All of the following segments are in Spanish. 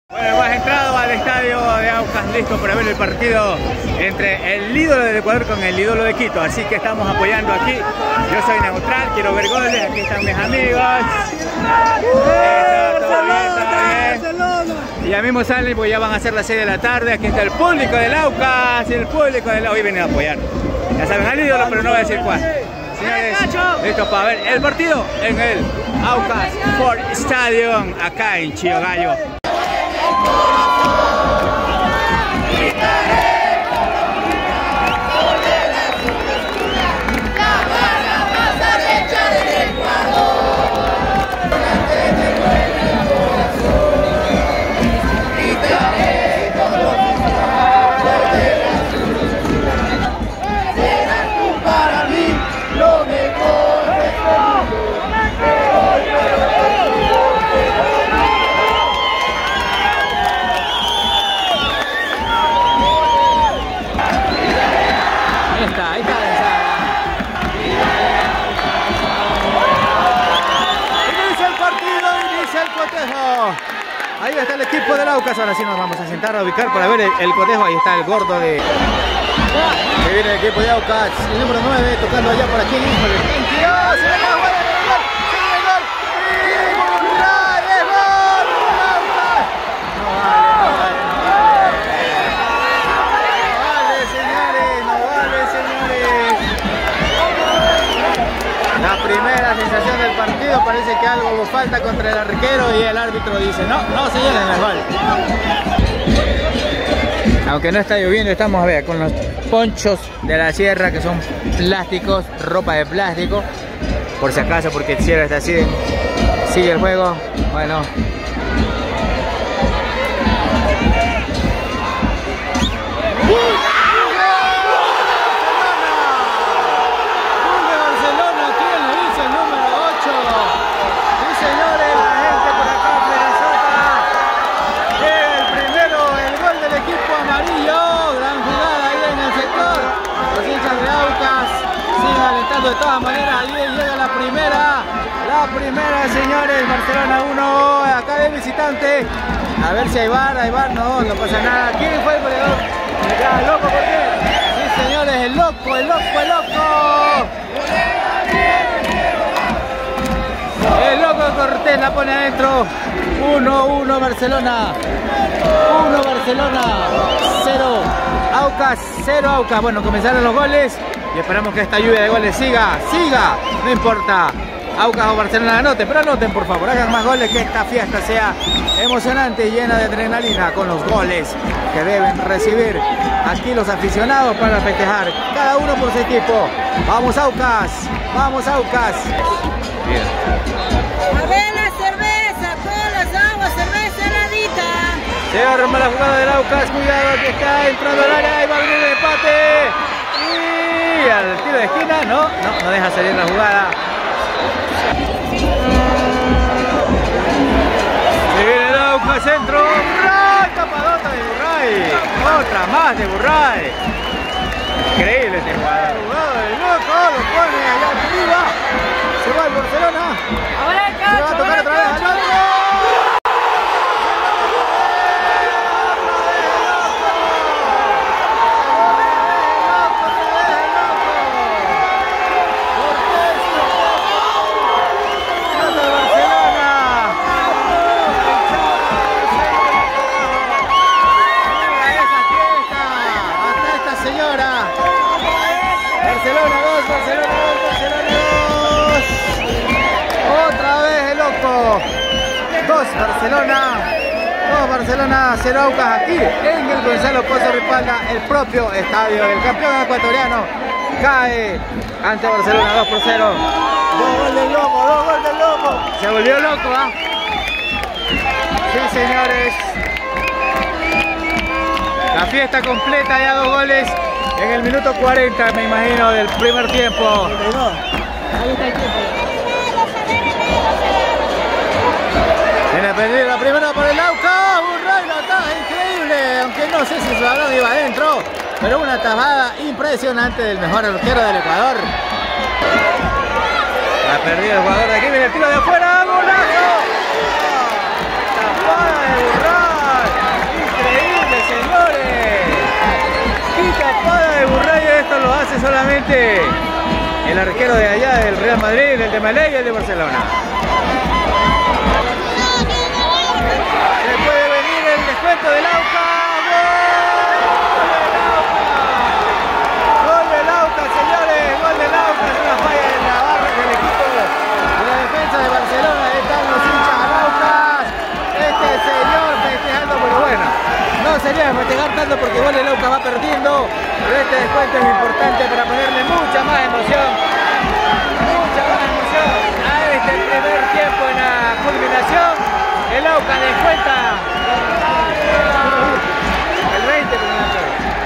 Bueno, hemos entrado al estadio de Aucas, listo para ver el partido entre el ídolo del Ecuador con el ídolo de Quito. Así que estamos apoyando aquí. Yo soy neutral, quiero ver goles. Aquí están mis amigos. Todo bien. Y ya mismo salen, pues ya van a ser las 6 de la tarde. Aquí está el público del Aucas. El público del Aucas. Hoy vienen a apoyar. Ya saben al ídolo, pero no voy a decir cuál. Señores, listos para ver el partido en el Aucas Sport Stadium, acá en Chillogallo. Ahí está el equipo del Aucas. Ahora sí nos vamos a sentar a ubicar para ver el cotejo. Ahí está el gordo de... que viene el equipo de Aucas. El número 9 tocando allá por aquí. Híjole, 22. Se le va a jugar el gol. Se le va el gol. ¡Y Burray! ¡Es gol! ¡Aucas! No vale, señores. No vale, señores. La primera sensación del partido, parece que algo falta contra el arquero y el árbitro dice no se llenen el gol. Aunque no está lloviendo, estamos a ver con los ponchos de la sierra que son plásticos, ropa de plástico, por si acaso, porque el cielo está así, sigue el juego. Bueno, de todas maneras, ahí llega la primera, señores. Barcelona 1, acá de visitante. A ver si hay VAR, no pasa nada. ¿Quién fue el goleador? Ya, loco, ¿por qué? Sí, señores, el loco. El loco Cortés la pone adentro. 1-1 Barcelona. 1 Barcelona. 0 Aucas. 0 Aucas. Bueno, comenzaron los goles. Y esperamos que esta lluvia de goles siga, no importa, Aucas o Barcelona anoten, pero anoten por favor, hagan más goles, que esta fiesta sea emocionante y llena de adrenalina con los goles que deben recibir aquí los aficionados para festejar, cada uno por su equipo. ¡Vamos Aucas! ¡Vamos Aucas! Bien. A ver la cerveza, todas las aguas, cerveza heladita. Se arma la jugada del Aucas, cuidado que está entrando al área, ahí va a venir el empate. Y al tiro de esquina, no deja salir la jugada. Se viene el Aucas, centro. ¡Burray! Tapadota de Burray. Otra más de Burray. Increíble este jugador. El loco lo pone allá arriba. Se va el Barcelona. Se va a tocar otra vez al otro. Barcelona 0 Aucas aquí en el Gonzalo Pozo Ripalda, el propio estadio del campeón ecuatoriano. Cae ante Barcelona 2-0. 2 goles del loco, Se volvió loco, ¿ah? Sí, señores. La fiesta completa, ya 2 goles en el minuto 40, me imagino, del primer tiempo. Ahí está el tiempo. Viene a perder la primera por el Aucas. Burray la ataja increíble, aunque no sé si su balón iba adentro, pero una tajada impresionante del mejor arquero del Ecuador. Ha perdido el jugador de aquí, viene el tiro de afuera. ¡Golazo! Tapada de Burray. nuevamente el arquero de allá del Real Madrid, el de Malé y el de Barcelona. Se puede venir el descuento del Aucas. Gol del Aucas, señores. Gol del Aucas. Una falla en la barra del equipo de la defensa de Barcelona. Están los hinchas al Aucas. Este señor festejando, pero bueno, no sería festejar tanto porque igual el Aucas va perdiendo. Pero este descuento es importante para ponerle mucha más emoción. Mucha más emoción a este primer tiempo en la culminación. El Aucas descuenta el 20 minutos.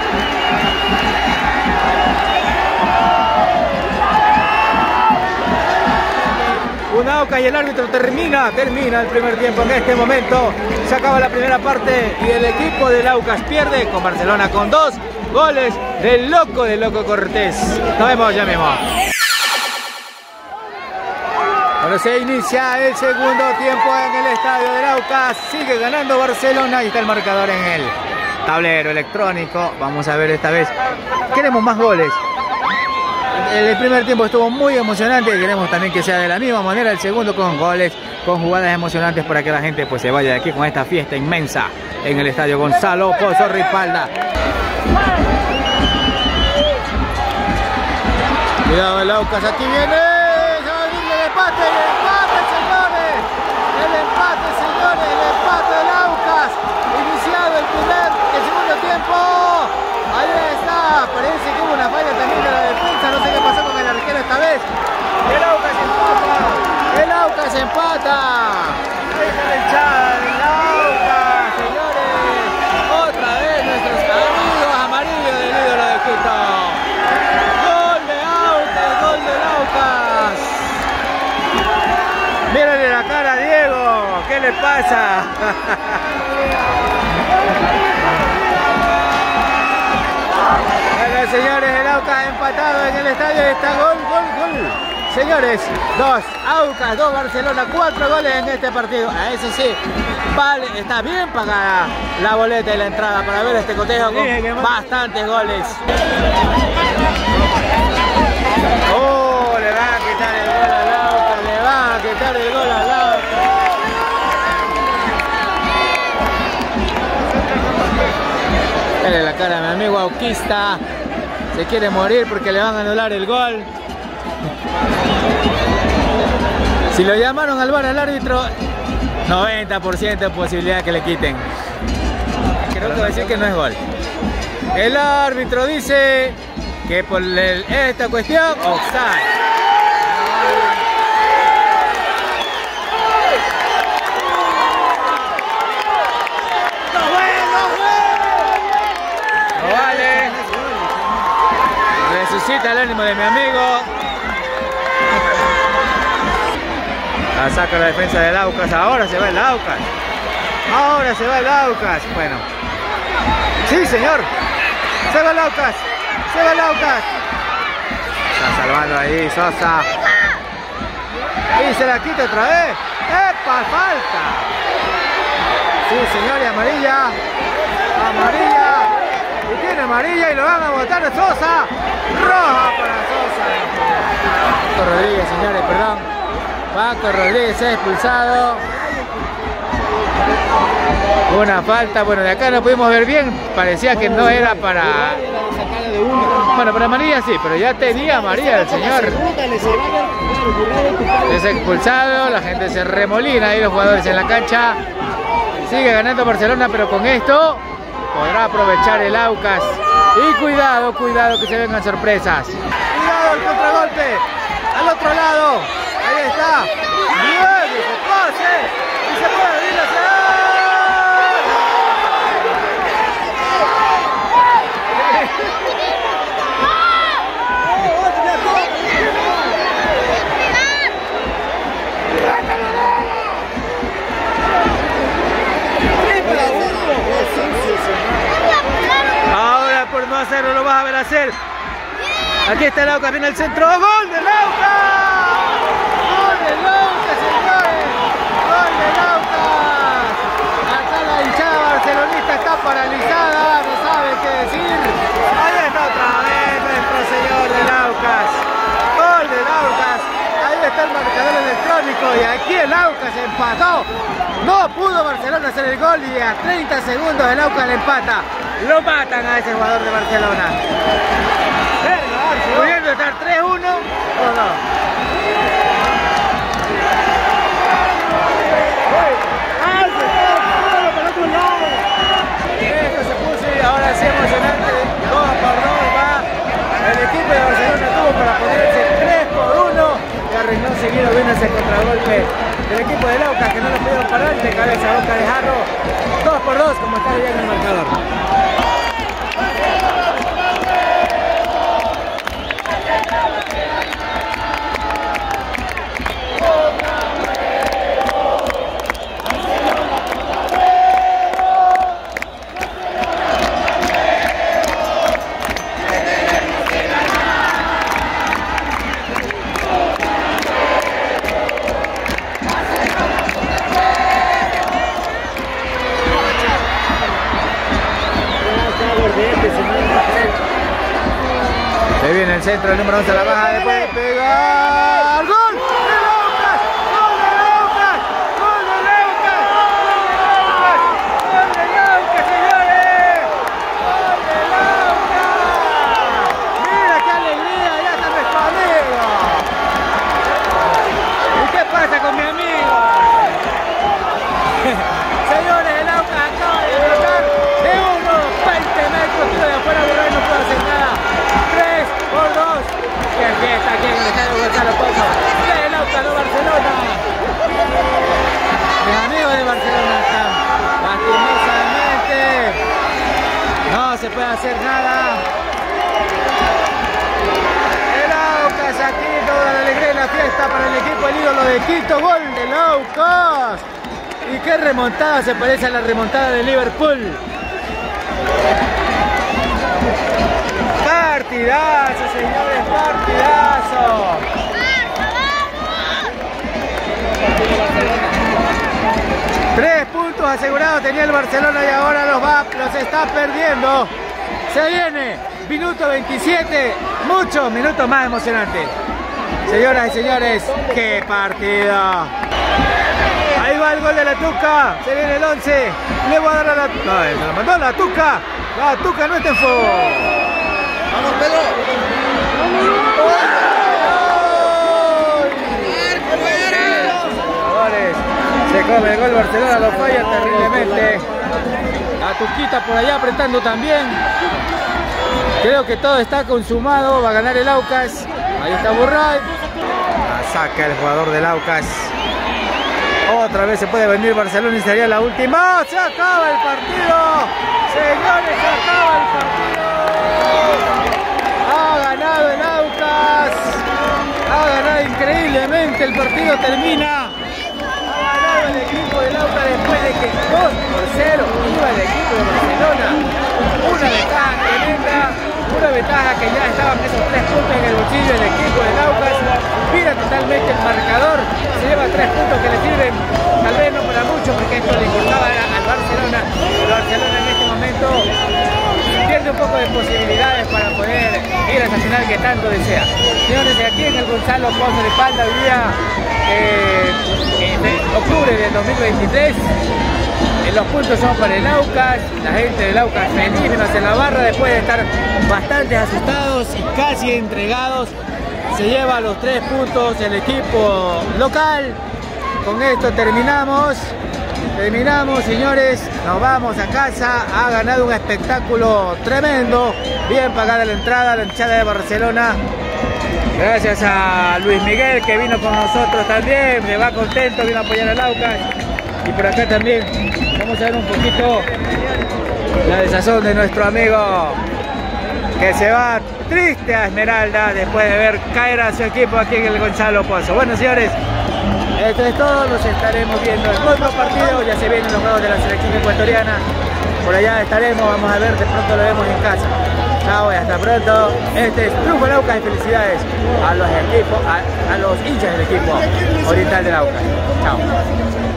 Un Aucas y el árbitro termina el primer tiempo en este momento. Se acaba la primera parte y el equipo del Aucas pierde con Barcelona con 2 goles del Loco Cortés. Nos vemos ya mismo. Bueno, se inicia el segundo tiempo en el estadio del Aucas. Sigue ganando Barcelona y está el marcador en el tablero electrónico. Vamos a ver esta vez. Queremos más goles. El primer tiempo estuvo muy emocionante y queremos también que sea de la misma manera el segundo con goles, con jugadas emocionantes para que la gente pues se vaya de aquí con esta fiesta inmensa en el estadio Gonzalo Pozo Ripalda. Cuidado el Aucas, aquí viene. Empate, señores. El empate, del Aucas. Iniciado el segundo tiempo. Ahí está. Parece que hubo una falla también de la defensa. No sé qué pasó con el arquero esta vez. El Aucas empata. El Aucas empata. Ahí está la hinchada del Aucas, señores. Otra vez nuestros amigos amarillos del ídolo de Quito. Gol del Aucas. Mírale la cara a Diego, ¿qué le pasa? Bueno, señores, el Aucas empatado en el estadio. Está gol. Señores, 2 Aucas, 2 Barcelona, 4 goles en este partido. A eso sí, vale, está bien pagada la boleta y la entrada para ver este cotejo con bastantes goles. Oh, le van a quitar el gol al Aucas, le van a quitar el gol al Aucas. Dale la cara a mi amigo auquista. Se quiere morir porque le van a anular el gol. Si lo llamaron al VAR al árbitro, 90% de posibilidad que le quiten. Creo que va a decir que no es gol. El árbitro dice que por esta cuestión, offside. No vale. Resucita el ánimo de mi amigo. La saca la defensa del Aucas. Ahora se va el Aucas. Ahora se va el Aucas. Bueno. Sí, señor. Se va el Aucas. Se va el Aucas. Está salvando ahí Sosa. Y se la quita otra vez. ¡Epa! Falta. Sí, señor. Y amarilla. Amarilla. Y tiene amarilla y lo van a botar a Sosa. Roja para Sosa. Paco Rodríguez, señores, perdón. Paco Rodríguez es expulsado. Una falta, bueno, de acá no pudimos ver bien. Parecía que no era para... Bueno, para amarilla sí, pero ya tenía amarilla el señor. Es expulsado, la gente se remolina ahí, los jugadores en la cancha. Sigue ganando Barcelona, pero con esto podrá aprovechar el Aucas. Y cuidado, cuidado que se vengan sorpresas. Cuidado el contragolpe. Al otro lado. Ahí está. Bien, y se pase. Y se puede abrir la ciudad. Ahora por no hacerlo lo vas a ver hacer. Aquí está el Aucas, viene el centro. ¡Gol del Aucas! ¡Gol del Aucas, señores! ¡Gol del Aucas! Acá la hinchada barcelonista está paralizada, no sabe qué decir. Ahí está otra vez nuestro señor del Aucas. y aquí el Aucas empató. No pudo Barcelona hacer el gol y a 30 segundos el Aucas le empata. Lo matan a ese jugador de Barcelona. Pudiendo estar 3-1 o no. Esto se puso y ahora sí emocionante. 2-2 va. El equipo de Barcelona tuvo para ponerse 3-1 y arregló seguido bien ese contragolpe del equipo del Aucas que no lo pudieron parar de cabeza a boca de jarro. 2-2 como está bien el marcador. Se viene el centro, el número 11 a la baja, después de pegar. ¡Gol! ¡El Aucas! ¡Gol del Aucas! ¡Gol del Aucas! ¡Gol del Aucas, señores! ¡Gol del Aucas! ¡Mira qué alegría! ¡Ya está nuestro amigo! ¿Y qué pasa con mi amigo? Señores, el Aucas acaba de anotar de 20 metros, tiro de afuera, Burray no puede hacer nada. 3-2. ¡Qué fiesta aquí en el estadio Gonzalo Pozo! ¡El Aucas de Barcelona! Mis amigos de Barcelona están lastimosamente. No se puede hacer nada. El Aucas aquí, toda la alegría y la fiesta para el equipo, el ídolo de Quito. ¡Gol del Aucas! Y qué remontada, se parece a la remontada de Liverpool. Partidazo, señores, partidazo. 3 puntos asegurados tenía el Barcelona y ahora los está perdiendo. Se viene, minuto 27, muchos minutos más emocionantes. Señoras y señores, qué partida. Ahí va el gol de la Tuca, se viene el 11, le voy a dar a la... No, se lo mandó la Tuca no está en fuego. ¡Vamos, Pedro! Se come el gol Barcelona, lo falla terriblemente. La Tuquita por allá apretando también. Creo que todo está consumado, va a ganar el Aucas. Ahí está Burray. La saca el jugador del Aucas. Otra vez se puede venir Barcelona y sería la última. ¡Se acaba el partido! Señores, se acaba el partido. Ha ganado el Aucas. Ha ganado increíblemente. El partido termina. Ha ganado el equipo del Aucas después de que 2-0 iba el equipo de Barcelona. Una ventaja tremenda. Una ventaja que ya estaban esos 3 puntos en el bolsillo del equipo del Aucas. Mira totalmente el marcador. Se lleva 3 puntos que le sirven, tal vez no para mucho, porque esto le importaba al Barcelona. El Barcelona en este momento pierde un poco de posibilidades para poder ir a esa final que tanto desea. Señores, aquí en el Gonzalo Pozo de Palda, hoy día en octubre del 2023. Los puntos son para el Aucas, la gente del Aucas feliz menos en la barra después de estar bastante asustados y casi entregados. Se lleva los 3 puntos el equipo local. Con esto terminamos, señores, nos vamos a casa. Ha ganado un espectáculo tremendo, bien pagada la entrada, la hinchada de Barcelona. Gracias a Luis Miguel que vino con nosotros también, me va contento, vino a apoyar al Aucas. Y por acá también vamos a ver un poquito la desazón de nuestro amigo que se va triste a Esmeralda después de ver caer a su equipo aquí en el Gonzalo Pozo. Bueno, señores, esto es todo, nos estaremos viendo en otro partido, ya se vienen los juegos de la selección ecuatoriana, por allá estaremos, vamos a ver, de pronto lo vemos en casa. Chao y hasta pronto. Este es Triunfo del Aucas y felicidades a los equipos, a los hinchas del equipo Oriental del Aucas. Chao.